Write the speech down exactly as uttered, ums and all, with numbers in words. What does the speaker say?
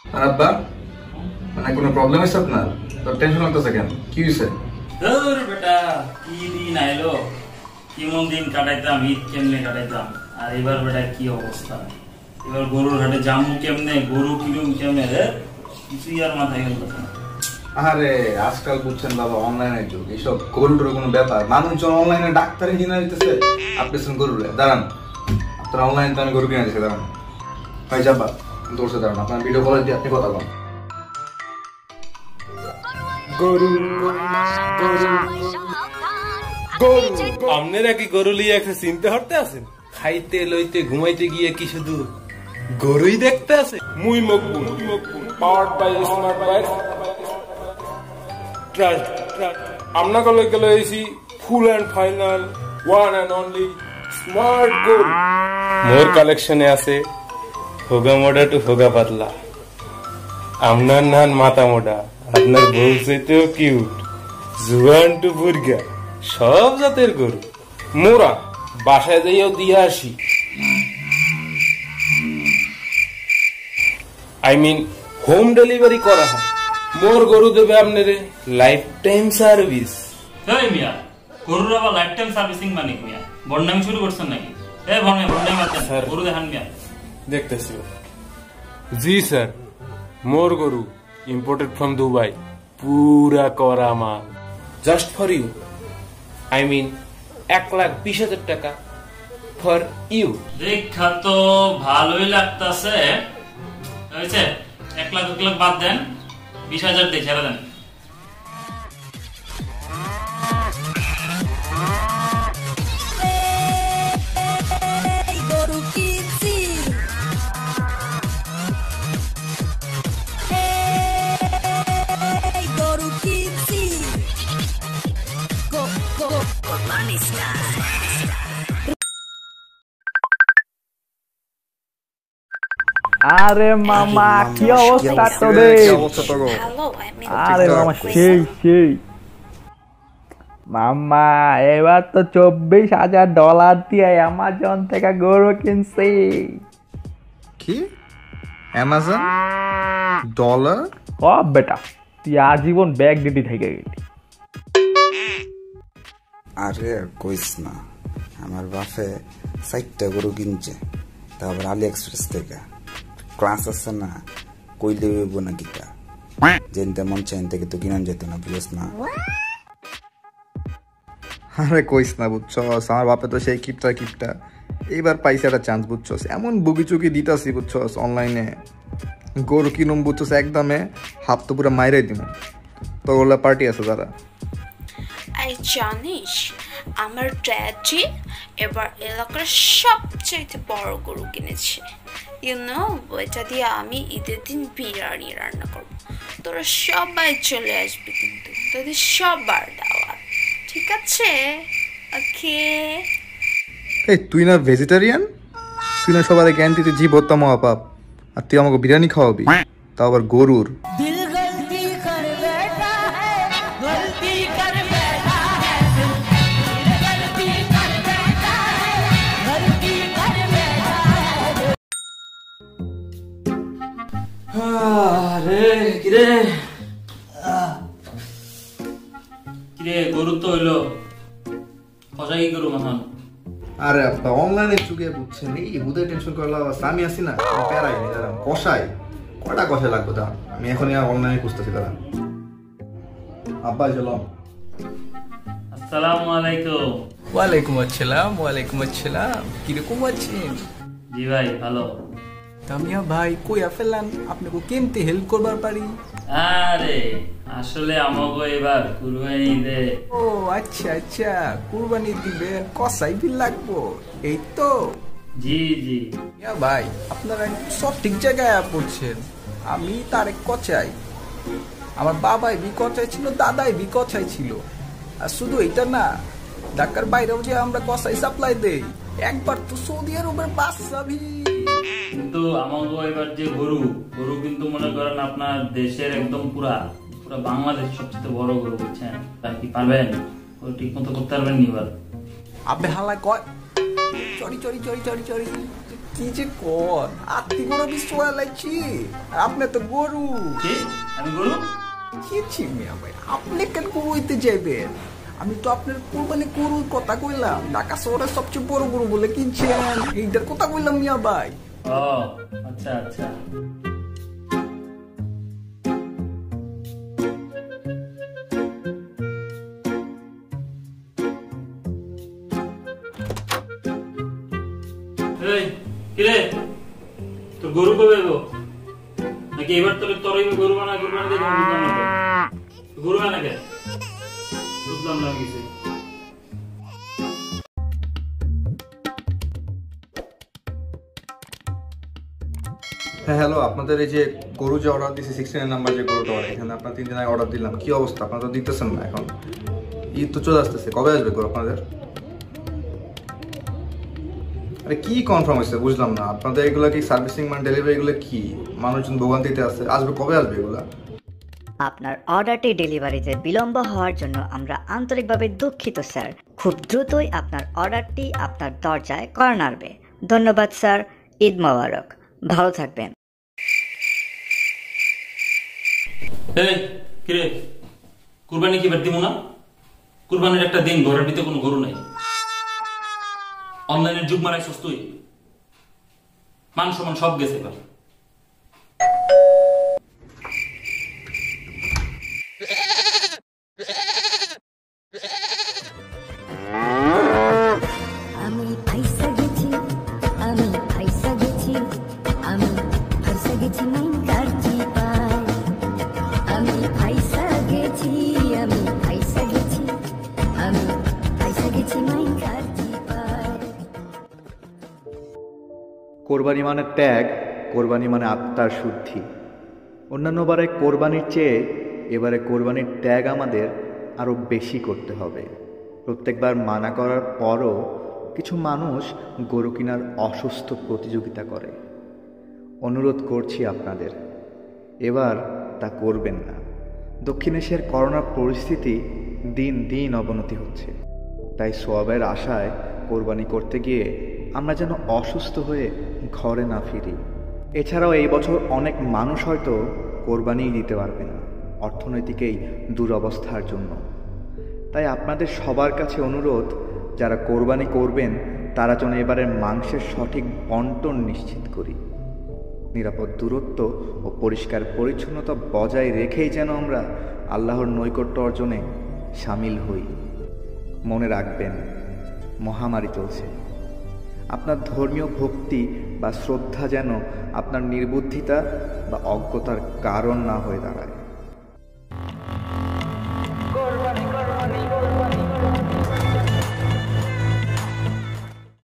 আর আব্বা মানে কোনো প্রবলেম আছে আপনার? তো টেনশন লাগতেছে কেন? কি হয়েছে? ধর বেটা, কি দিন আইলো, কেমন দিন কাটাইতাম, ঈদ কেমনে কাটাইতাম, আর এবার বেটা কি অবস্থা, এবার গরুর হাটে জামু কেমনে, গরু কিরম কেমনে রে, কিছুই আর মাথায় গেল না। আরে আজকাল বুঝছেন বাবা, অনলাইনের যুগ, এইসব গরুর কোনো ব্যাপার, মানুষজন অনলাইনে ডাক্তার ইঞ্জিনিয়ার দিতেছে, আপনি গরু দাঁড়ান, আপনার অনলাইনে তো আমি গরু কিনে দিচ্ছি, দাঁড়ান ভাই যাবা তোর সাথে দাঁড়ান, আপনার ভিডিও কল দিয়ে আপনি কথা বলেন। গরু গরু গরু আপনারা কি গরু লিয়ে একটা চিনতে হরতে আছেন? খাইতে লইতে ঘুমাইতে গিয়ে কি শুধু গরুই দেখতে আছে? মুই Maqbool powered by smart bike trust আমনা কলে গেলে AC full and final one and only smart গরু। মোর কালেকশনে আছে হোগা মোটা টু হোগা পাতলা, আপনার নান মাথা মোটা, আপনার বউ চাইতেও কিউট, জুয়ান টু বুর্গা, সব জাতের গরু মোরা বাসায় যাইও দিয়ে আসি। আই মিন হোম ডেলিভারি করা হয়। মোর গরু দেবে আপনারে লাইফ টাইম সার্ভিস। এই মিয়া, গরুর আবার লাইফ টাইম সার্ভিসিং মানে কি মিয়া? বন্ডামি শুরু করছেন নাকি? এ বন্ডামি বন্ডামি মারতেন, গরু দেখান মিয়া। দেখতেছি। জি স্যার, মোর গরু ইম্পোর্টেড ফ্রম দুবাই, পুরা করা মাল, just for you. I mean এক লাখ বিশ হাজার টাকা ফর ইউ। দেখা তো ভালোই লাগতাছে, হয়েছে এক লাখ এক লাখ বাদ দেন, বিশ হাজার দিয়ে ছেড়ে দেন। আরে মামা কি অবস্থা তোদের? আরে মামা সেই সেই মামা, এবার তো চব্বিশ হাজার ডলার দিয়ে অ্যামাজন থেকে গরু কিনছি। কি অ্যামাজন ডলার? ও বেটা, তুই আজীবন ব্যাগ দিতে থেকে গেলি। আরে কইস না, আমার বাপে সাইটটা গরু কিনছে, তারপর আলি এক্সপ্রেস থেকে। ক্লাস আছে না, কইলে হইব না কিতা, যেনতে মন চাইন থেকে তো কিনান যেত না, বুঝছ না? আরে কইস না, বুঝছস আমার বাপে তো সেই কিপটা কিপটা, এইবার পাইছে একটা চান্স, বুঝছস এমন বুকি চুকি দিতাছি, বুঝছস অনলাইনে গরু কিনুম, বুঝছস একদমে হাত তো পুরো মাইরাই দিব। তো ওগুলা পার্টি আছে যারা। আই জানিস আমার ড্যাডি এবার এলাকার সবচাইতে বড় গরু কিনেছে। ইউ নো, ওইটা দিয়ে আমি ঈদের দিন বিরিয়ানি রান্না করবো, তোরা সবাই চলে আসবি কিন্তু, তোদের সবার দাওয়াত, ঠিক আছে? ওকে। এই তুই না ভেজিটেরিয়ান? তুই না সবার জ্ঞান দিতে জীব হত্যা মহাপাপ, আর তুই আমাকে বিরিয়ানি খাওয়াবি, তাও আবার গরুর? কিরে কিরে গরু তো হইলো, কষা কি করু মাথান? আরে আব্বা অনলাইনে যুগে বুঝছেন, এই বুধের টেনশন করলা, আমি আসি না, প্যারাই নেই, দাঁড়ান কষাই কটা কষাই লাগবে, দাঁড়ান আমি এখনই অনলাইনে খুঁজতেছি, দাঁড়ান। আব্বা চলো। আসসালামু আলাইকুম। ওয়ালাইকুম আসসালাম। ওয়ালাইকুম আসসালাম। কিরকম আছেন? জি ভাই ভালো। কামিয়া ভাই কই আফেলান, আপনাকে কেমতে হেল্প করবার পারি? আরে আসলে আমাগো এবার কুরবানি দে। ও আচ্ছা আচ্ছা, কুরবানি দিবেন, কসাই বিল লাগবো, এই তো? জি জি। ইয়া ভাই আপনারা সব ঠিক জায়গায় পড়ছেন। আমি তারেক কচাই, আমার বাবাই বি কচাই ছিল, দাদাই বি কচাই ছিল। আর শুধু এটা না, ঢাকার বাইরেও যে আমরা কসাই সাপ্লাই দেই, একবার তো সৌদি আরবের বাদশা ভি। কিন্তু আমাগো এবার যে গরু গরু কিন্তু মনে করেন আপনার দেশের একদম পুরা পুরা বাংলাদেশ সবচেয়ে বড় গরু, বুঝছেন? তার কি পারবেন? ও ঠিক মতো করতে পারবেন নি? এবার আবে হালায় কয় চড়ি চড়ি চড়ি চড়ি চড়ি, কি যে কর আত্মি গরু বিশ্ব লাগছি আপনি তো গরু কি আমি গরু কি মিয়া ভাই আপনি কেন গরু হইতে যাইবেন আমি তো আপনার কোরবানি গরুর কথা কইলাম ঢাকা শহরের সবচেয়ে বড় গরু বলে কিনছেন এইটার কথা কইলাম মিয়া ভাই ও আচ্ছা আচ্ছা এই কিরে তোর গরু কবে গো নাকি এবার তোর তোরই গরু বানা গরু বানা দেখে বুঝলাম না গরু বানা কে বুঝলাম না কিছু হ্যাঁ হ্যালো, আপনাদের এই যে গরু যে অর্ডার দিয়েছি সিক্সটিন নাম্বার যে গরুটা অর্ডার, এখানে আপনার তিন দিন আগে অর্ডার দিলাম, কি অবস্থা? আপনারা তো দিতেছেন না এখন, ঈদ তো চলে আসতেছে, কবে আসবে গরু আপনাদের? আরে কি কনফার্ম হয়েছে বুঝলাম না, আপনাদের এগুলো কি সার্ভিসিং মানে ডেলিভারি এগুলো কি? মানুষজন ভোগান্তিতে আছে, আসবে কবে আসবে এগুলা? আপনার অর্ডারটি ডেলিভারিতে বিলম্ব হওয়ার জন্য আমরা আন্তরিকভাবে দুঃখিত স্যার। খুব দ্রুতই আপনার অর্ডারটি আপনার দরজায় কর্নার আসবে। ধন্যবাদ স্যার, ঈদ মোবারক, ভালো থাকবেন। এই কিরে কুরবানি কি বাদ দিব না? কুরবানির একটা দিন ঘরের ভিতরে কোনো গরু নাই, অনলাইনের যুগ মারাইছস তুই, মান সম্মান সব গেছে এবার। আমি ফাইসা গেছি আমি ফাইসা গেছি আমি ফাইসা গেছি মাইন কারজি পায় আমি ফাইসা গেছি আমি ফাইসা গেছি আমি ফাইসা গেছি মাইন কারজি পায়। কোরবানি মানে ত্যাগ, কোরবানি মানে আত্মার শুদ্ধি। অন্যান্যবারে কোরবানির চেয়ে এবারে কোরবানির ত্যাগ আমাদের আরও বেশি করতে হবে। প্রত্যেকবার মানা করার পরও কিছু মানুষ গরু কেনার অসুস্থ প্রতিযোগিতা করে। অনুরোধ করছি আপনাদের, এবার তা করবেন না। দক্ষিণ এশিয়ার করোনা পরিস্থিতি দিন দিন অবনতি হচ্ছে, তাই সোয়াবের আশায় কোরবানি করতে গিয়ে আমরা যেন অসুস্থ হয়ে ঘরে না ফিরি। এছাড়াও এই বছর অনেক মানুষ হয়তো কোরবানিই দিতে পারবে না অর্থনৈতিক এই দুরবস্থার জন্য। তাই আপনাদের সবার কাছে অনুরোধ, যারা কোরবানি করবেন তারা যেন এবারের মাংসের সঠিক বন্টন নিশ্চিত করি। নিরাপদ দূরত্ব ও পরিষ্কার পরিচ্ছন্নতা বজায় রেখেই যেন আমরা আল্লাহর নৈকট্য অর্জনে সামিল হই। মনে রাখবেন, মহামারী চলছে। আপনার ধর্মীয় ভক্তি বা শ্রদ্ধা যেন আপনার নির্বুদ্ধিতা বা অজ্ঞতার কারণ না হয়ে দাঁড়ায়।